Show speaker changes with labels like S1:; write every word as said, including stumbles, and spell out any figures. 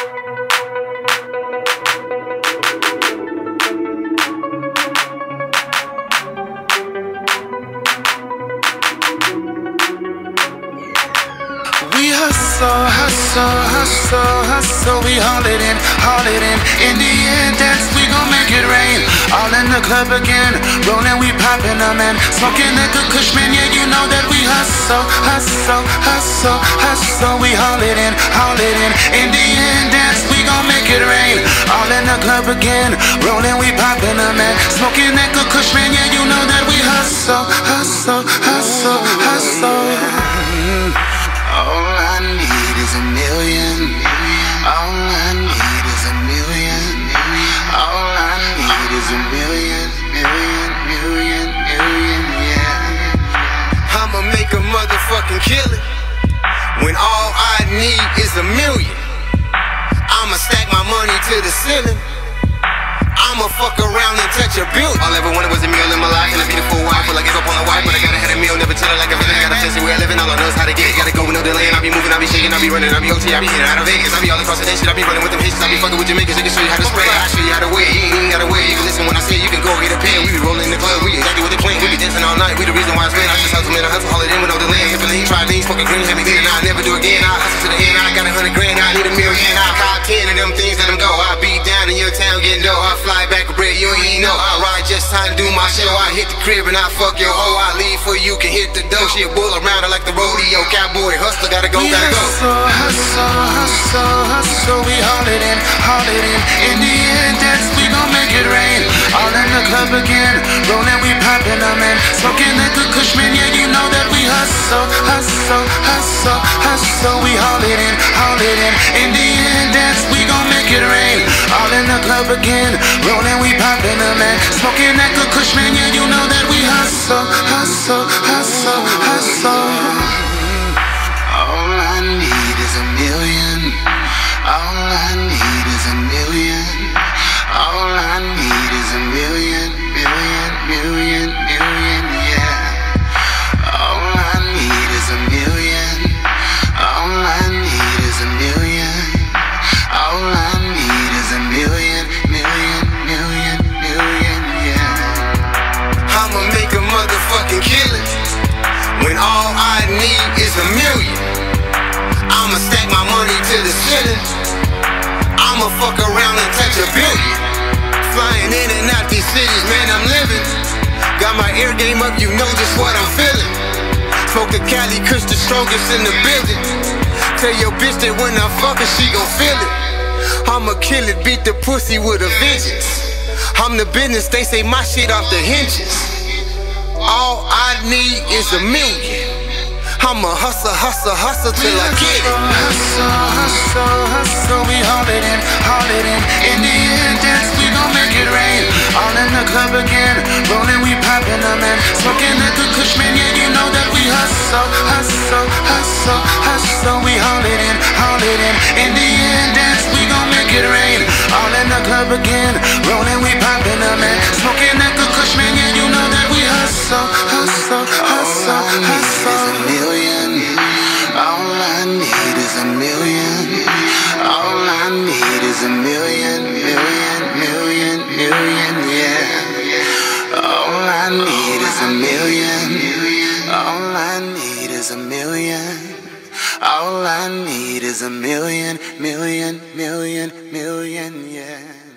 S1: Hustle, hustle, hustle, hustle, we haul it in, haul it in. In the end, that's we gon' make it rain. All in the club again, rolling, we poppin' them and smoking that good kush, man. Yeah, you know that we hustle, hustle, hustle, hustle, we haul it in, haul it in. In the end, that's we gon' make it rain. All in the club again, rolling, we poppin' them and smoking that good kush, man. Yeah, you know that we hustle, hustle, hustle, hustle. All I need is a million. All I need is a million. All I need is a million, million, million, million, yeah.
S2: I'ma make a motherfucking killing when all I need is a million. I'ma stack my money to the ceiling. I'ma fuck around and touch a billion. All I ever wanted was a meal in my life and a beautiful wife. Well, I gave up on the wife, but I gotta have a meal. Never tell her like a villain. Got a fancy way of living. All I know is how to get it. Gotta go with no delay. And I be moving, I be shaking, I be running, I be O T, I be in and out of Vegas. I be all across the nation. I be running with them Haitians. I be fucking with Jamaicans. They can show you how to spray. I show you how to wear. You ain't even gotta wear. You can listen when I say you can go get a pen. We be rolling in the club. We exactly what they playing. We be dancing all night. We the reason why it's been. I just hustle, man. I hustle, haul it in with no delay. If I lean, try lean, smoking green, heavy lean, and I'll never do again. I hustle to the end. I got a hundred grand. I need a million. I call ten of them things, let them go. I be down in your town getting dough. I fly back with bread. You ain't know. I ride just time to do my show. I hit the crib and I fuck your hoe. I leave for you can hit the dough. She a bull around her like the rodeo. Cowboy hustler, gotta go,
S1: we
S2: gotta go.
S1: Hustle, hustle, hustle, hustle, we haul it in, haul it in. In the end, that's we gon' make it rain. All in the club again, rolling, we poppin' them and smoking that good kush, man. Yeah, you know that we hustle, hustle, hustle, hustle, we haul it in, haul it in. In the end, that's we gon' make it rain. All in the club again, rolling, we poppin' them and smoking that good kush, man. Yeah, you know that we hustle, hustle, hustle, hustle. All I need is a million. All I need is a million. All I need is a million, million, million, million, yeah. All I need is a million. All I need is a million. All I need is a million, million, million, million, yeah.
S2: I'ma make a motherfucking killing when all I need is a million. I'ma stack my money to the ceiling. I'ma fuck around and touch a billion. Flying in and out these cities, man, I'm living. Got my ear game up, you know just what I'm feeling. Smoke the Cali Kush, the strongest in the building. Tell your bitch that when I fuck her, she gon' feel it. I'ma kill it, beat the pussy with a vengeance. I'm the business, they say my shit off the hinges. All I need is a million. I'ma hustle, hustle, hustle till I get it.
S1: Hustle, hustle, hustle, we haul it in, haul it in. In the end, that's we gon' make it rain. All in the club again, rolling, we poppin' them and smoking that good kush, man. Yeah, you know that we hustle, hustle, hustle, hustle, we haul it in, haul it in. In the end, that's we gon' make it rain. All in the club again, rolling, we poppin' them and smoking that good kush, man. Yeah, you know that we hustle, hustle, hustle, hustle.
S2: All I need is a million. All I need is a million, million, million, million, yeah. All I need is a million. All I need is a million. All I need is a million, million, million, million, yeah.